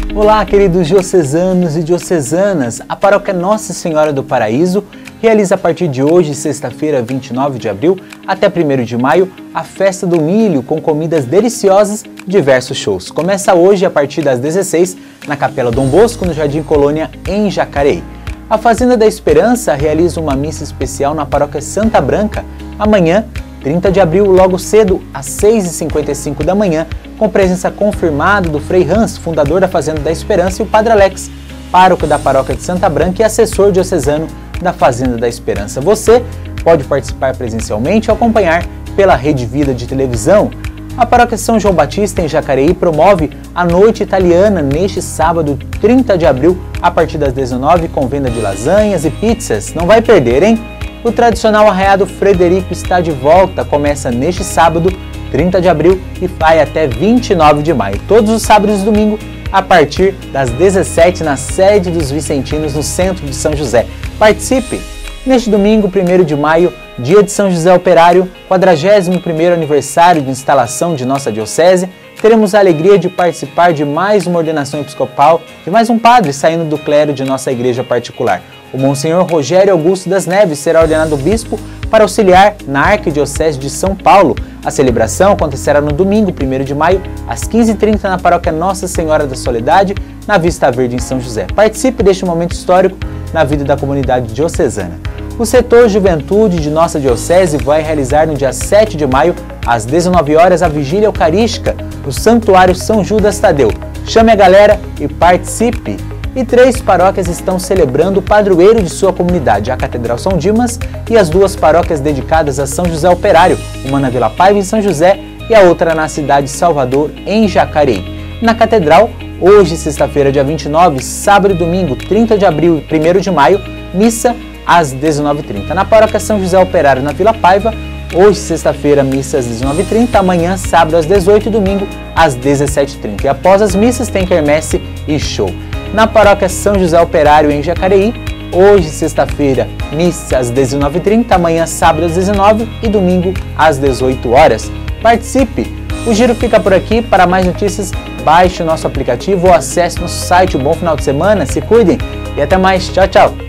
Olá, queridos diocesanos e diocesanas! A Paróquia Nossa Senhora do Paraíso realiza a partir de hoje, sexta-feira, 29 de abril, até 1º de maio, a Festa do Milho, com comidas deliciosas e diversos shows. Começa hoje, a partir das 16, na Capela Dom Bosco, no Jardim Colônia, em Jacareí. A Fazenda da Esperança realiza uma missa especial na Paróquia Santa Branca, amanhã, 30 de abril, logo cedo, às 6h55 da manhã, com presença confirmada do Frei Hans, fundador da Fazenda da Esperança, e o Padre Alex, pároco da Paróquia de Santa Branca e assessor diocesano da Fazenda da Esperança. Você pode participar presencialmente ou acompanhar pela Rede Vida de televisão. A Paróquia São João Batista, em Jacareí, promove a Noite Italiana neste sábado, 30 de abril, a partir das 19h, com venda de lasanhas e pizzas. Não vai perder, hein? O tradicional Arraiado Frederico está de volta, começa neste sábado, 30 de abril, e vai até 29 de maio, todos os sábados e domingos, a partir das 17h, na sede dos Vicentinos, no centro de São José. Participe! Neste domingo, 1º de maio, dia de São José Operário, 41º aniversário de instalação de nossa diocese, teremos a alegria de participar de mais uma ordenação episcopal de mais um padre saindo do clero de nossa igreja particular. O Monsenhor Rogério Augusto das Neves será ordenado bispo para auxiliar na Arquidiocese de São Paulo. A celebração acontecerá no domingo, 1º de maio, às 15h30, na Paróquia Nossa Senhora da Soledade, na Vista Verde, em São José. Participe deste momento histórico na vida da comunidade diocesana. O setor Juventude de nossa diocese vai realizar no dia 7 de maio, às 19h, a Vigília Eucarística no Santuário São Judas Tadeu. Chame a galera e participe! E 3 paróquias estão celebrando o padroeiro de sua comunidade, a Catedral São Dimas e as 2 paróquias dedicadas a São José Operário, uma na Vila Paiva, em São José, e a outra na cidade de Salvador, em Jacareí. Na Catedral, hoje, sexta-feira, dia 29, sábado e domingo, 30 de abril e 1º de maio, missa às 19h30. Na paróquia São José Operário, na Vila Paiva, hoje, sexta-feira, missa às 19h30, amanhã, sábado, às 18h e domingo, às 17h30. E após as missas, tem quermesse e show. Na paróquia São José Operário, em Jacareí, hoje, sexta-feira, missa às 19h30, amanhã, sábado, às 19h e domingo, às 18h. Participe! O Giro fica por aqui. Para mais notícias, baixe o nosso aplicativo ou acesse nosso site. Um bom final de semana, se cuidem e até mais. Tchau, tchau!